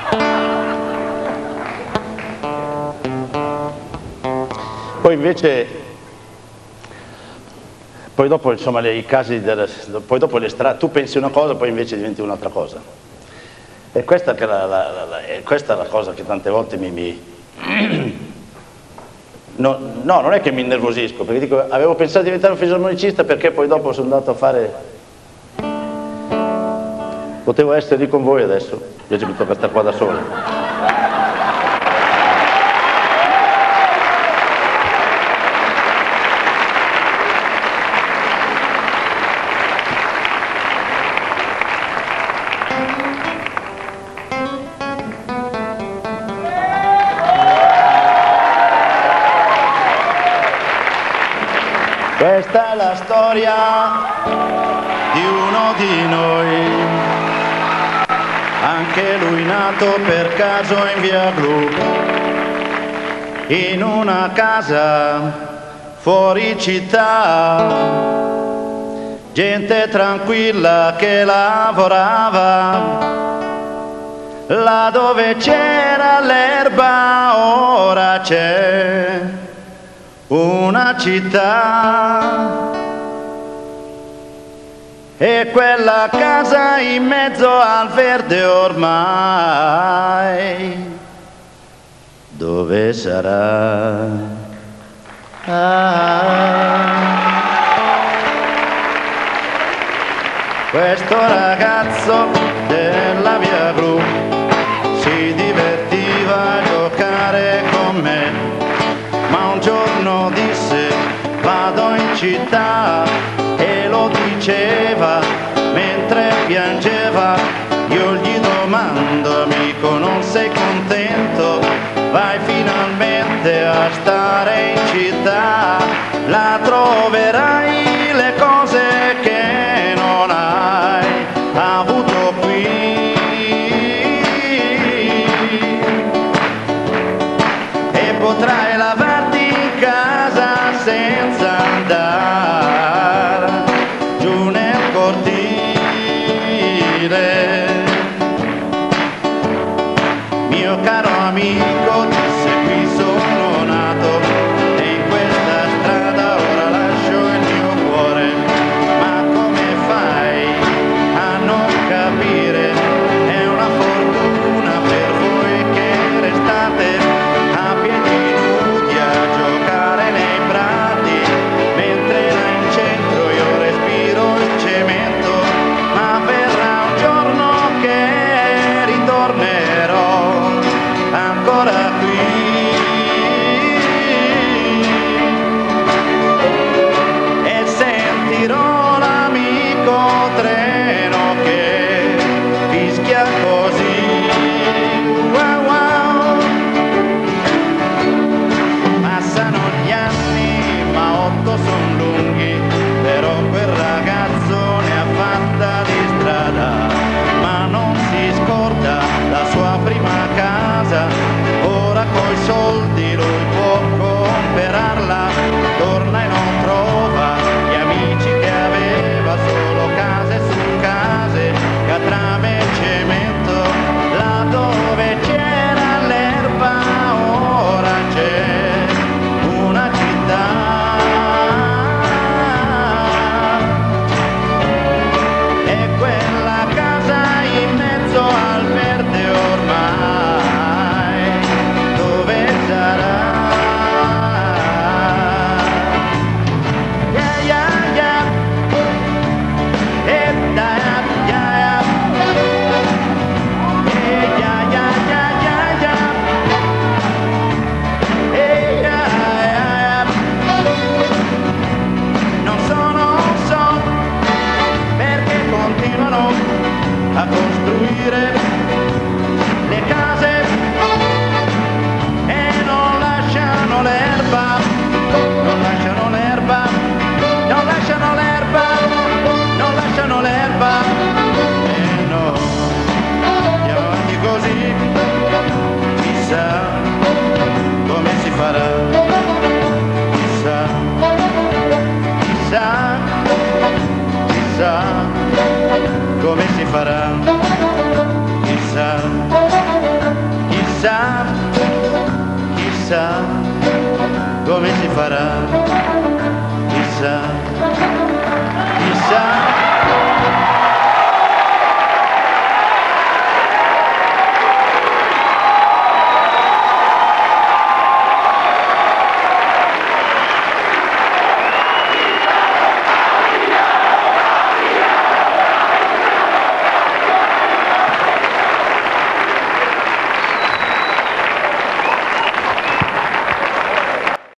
Poi invece, poi dopo insomma i casi, poi dopo tu pensi una cosa, poi invece diventi un'altra cosa. E questa è la cosa che tante volte no, non è che mi innervosisco, perché dico, avevo pensato di diventare un fisarmonicista perché poi dopo sono andato a fare... Potevo essere lì con voi adesso, invece mi tocca stare qua da solo. Questa è la storia di uno di noi, anche lui nato per caso in via Glu, in una casa fuori città, gente tranquilla che lavorava, là dove c'era l'erba ora c'è una città, e quella casa in mezzo al verde ormai, dove sarà? Questo ragazzo della via Gru si divertiva a giocare con me, ma un giorno disse vado in città, e lo diceva mentre piangeva. Io gli domando, amico, non sei contento? Vai finalmente a stare in città, là troverai le cose che non hai avuto qui, e potrai lavarti in casa senza andare giù nel cortile. Mio caro amico, disse, qui sono nato e in questa strada ora lascio il mio cuore, ma come fai a non capire? È una fortuna per voi che restate a piedi nudi a giocare nei prati, mentre là in centro io respiro il cemento, ma verrà un giorno che ritornerò ancora qui, e sentirò l'amico treno che fischia così. Wow, wow. Passano gli anni, ma 8 son lunghi, però quel ragazzo ne ha fatta di strada, ma non si scorda la sua prima casa. Ora coi soldi lui può comperarla, torna e non trova gli amici che aveva, solo case su case, catrame e cemento, là dove c'era l'erba ora c'è una città, e quella casa in mezzo al verde ormai, dove sarà? Yeah, yeah, yeah. Da, yeah, yeah. Yeah, yeah, yeah, yeah, yeah. Yeah, yeah. Non so perché continuano a costruire le case e non lasciano l'erba, non lasciano l'erba, non lasciano l'erba, non lasciano l'erba, e no, andiamo avanti così, chissà come si farà, chissà, chissà, chissà come si farà, chissà. chissà come si farà.